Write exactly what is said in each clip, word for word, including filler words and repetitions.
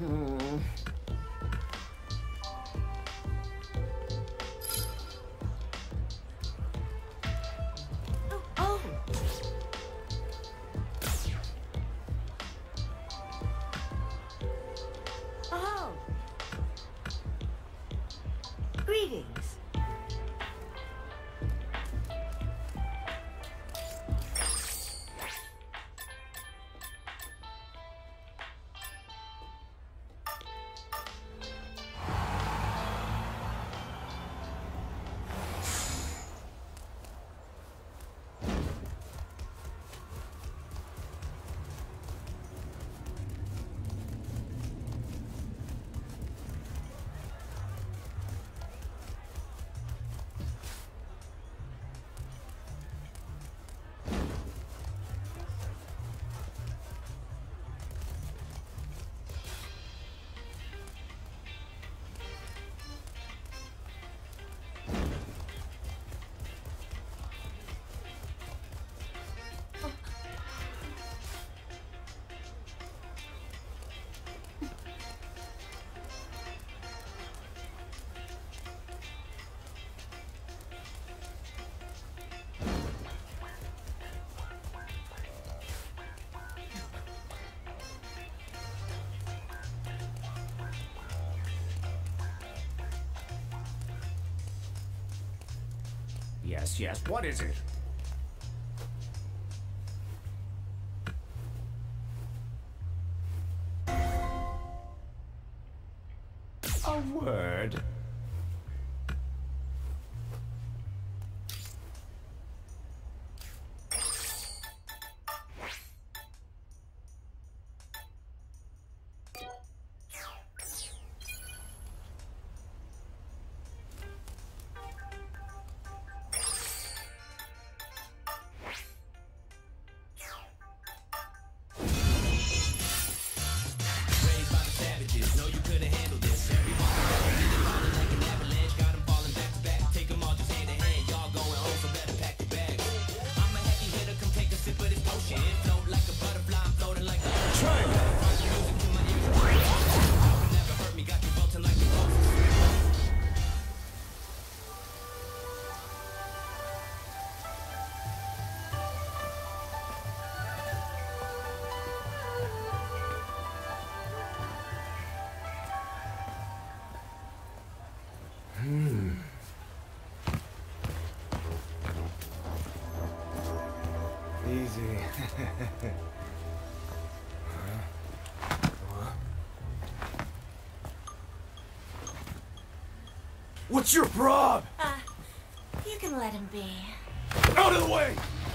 Hmm. Oh. Oh. Greetings. Yes, yes, what is it? A word? Easy. What's your prob? Uh, you can let him be. Out of the way!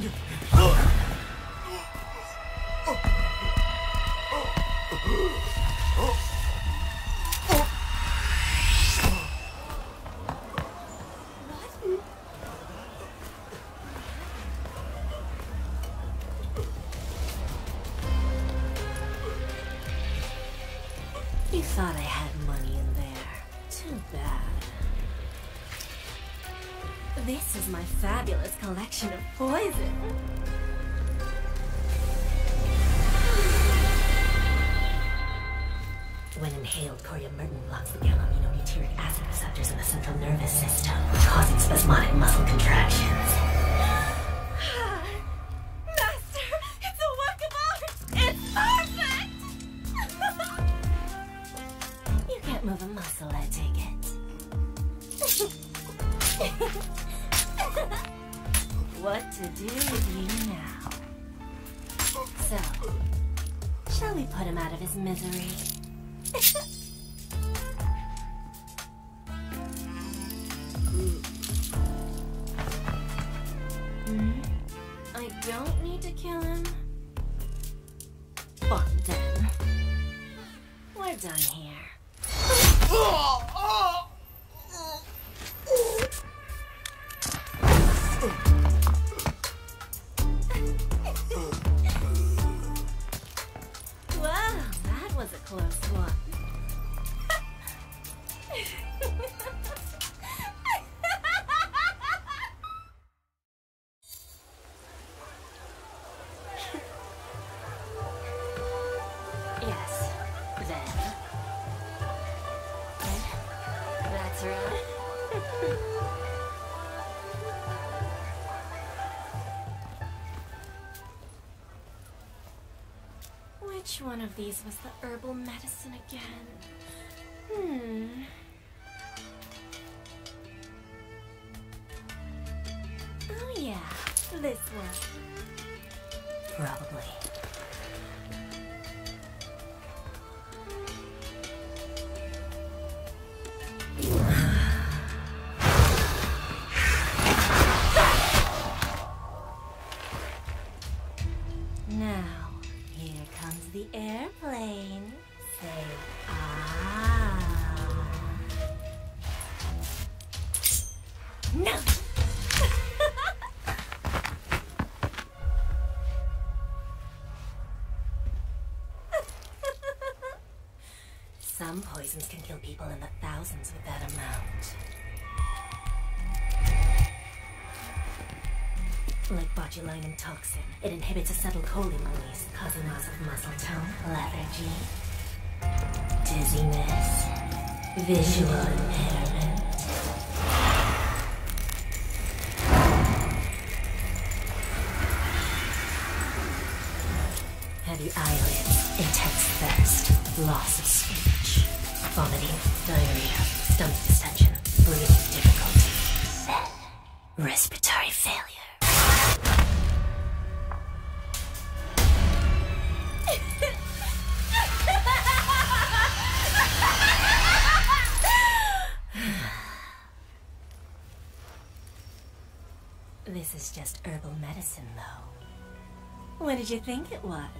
You thought I had money in there. Too bad. This is my fabulous collection of poison. When inhaled, coriamyrtin blocks the gamma-aminobutyric acid receptors in the central nervous system, causing spasmodic muscle contractions. Master, it's a work of art! It's perfect! You can't move a muscle, I take it. What to do with you now? So, shall we put him out of his misery? Hmm? I don't need to kill him. Fine then. We're done here. Wow, that was a close one. Yes, then. Which one of these was the herbal medicine again? Hmm. Oh yeah, this one. Probably. Now, here comes the airplane. Say ah. No! Some poisons can kill people in the thousands with that amount. Like botulinum toxin, it inhibits acetylcholine release, causing loss of muscle tone, lethargy, dizziness, visual impairment. Heavy eyelids, intense thirst, loss of speech, vomiting, diarrhea, stomach distension, breathing difficulty, then respiratory failure. This is just herbal medicine, though. What did you think it was?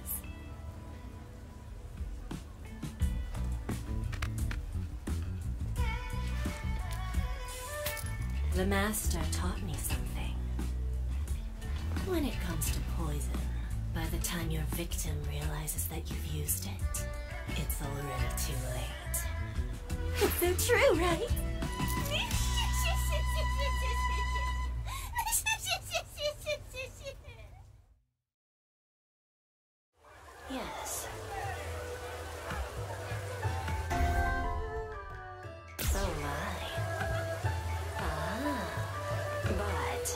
The master taught me something. When it comes to poison, by the time your victim realizes that you've used it, it's already too late. It's so true, right? Yes. Oh my. Ah, but...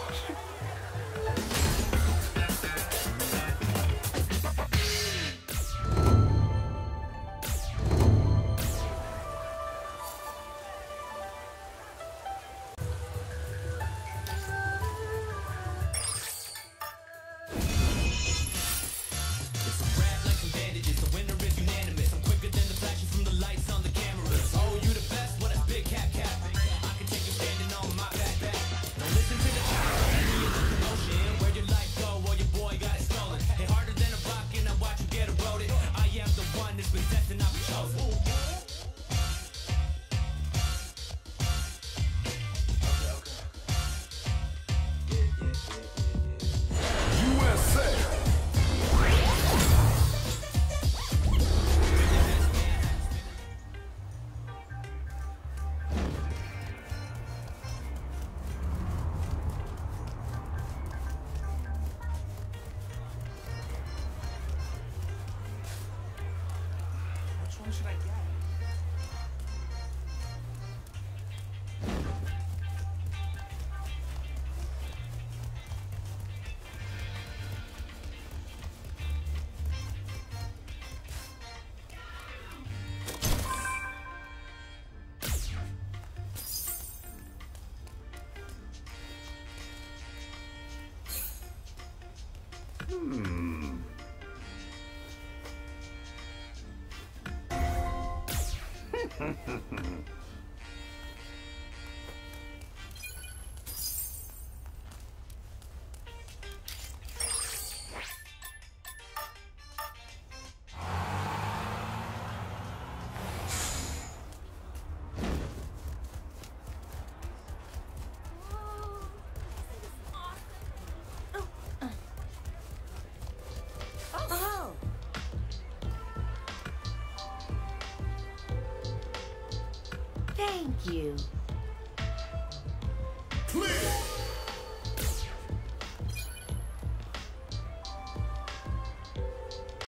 Which one should I get? Hmm. Thank you. Clear!